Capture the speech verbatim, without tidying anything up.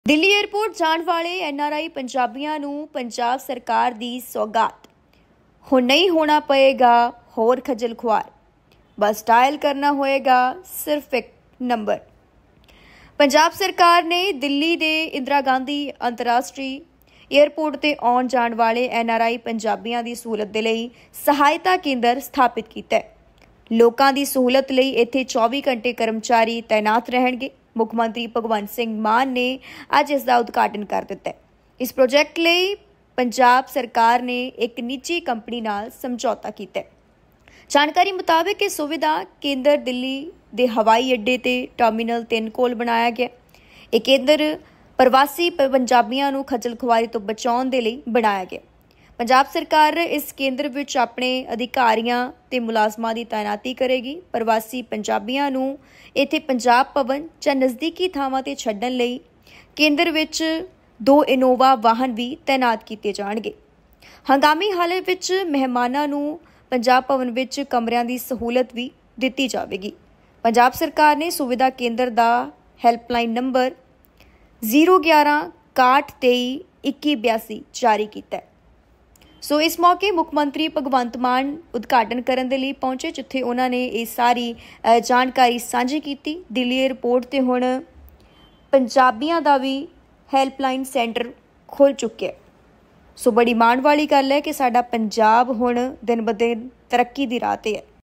Delhi airport जाने वाले N R आई पंजाबियों नूं पंजाब सरकार दी सौगात। हुण नहीं होना पएगा होर खजल खुआर, बस डायल करना होएगा सिर्फ एक नंबर। पंजाब सरकार ने दिल्ली दे इंदिरा गांधी अंतरराष्ट्रीय एयरपोर्ट ते आउण जाण वाले एन आर आई पंजाबियों की सहूलत दे लई सहायता केंद्र स्थापित कीता है। लोकां दी सहूलत लई इत्थे चौबी घंटे कर्मचारी तैनात रहणगे। मुख मंत्री भगवंत सिंह मान ने अज इसका उद्घाटन कर दिता है। इस प्रोजैक्ट लई पंजाब सरकार ने एक निजी कंपनी नाल समझौता किया है। जानकारी मुताबिक यह सुविधा केंद्र दिल्ली दे हवाई अड्डे ते टर्मिनल तीन कोल बनाया गया। यह केंद्र प्रवासी पंजाबियों नूं खजल खुआरी तो बचाउण दे लई बनाया गया। पंजाब सरकार इस केंद्र विच अपने अधिकारियों ते मुलाजमां दी तैनाती करेगी। प्रवासी पंजाबियों नूं इत्थे पंजाब भवन जां नज़दीकी थावां ते छड्डण लई केंद्र विच दो इनोवा वाहन भी तैनात किए जाणगे। हंगामी हालत विच मेहमानां नूं पंजाब भवन विच कमरिਆਂ ਦੀ सहूलत भी दित्ती जावेगी। पंजाब सरकार ने सुविधा केंद्र का हैल्पलाइन नंबर जीरो ग्यारह काठ तेई इक्की बयासी जारी किया है। सो इस मौके मुख मंत्री भगवंत मान उद्घाटन करने के लिए पहुंचे, जिथे उन्होंने ये सारी जानकारी साझी की। दिल्ली एयरपोर्ट ते हुण पंजाबियों का भी हैल्पलाइन सेंटर खुल चुके हैं। सो बड़ी माण वाली गल है कि साडा पंजाब हुण दिन ब दिन तरक्की की राह ते है।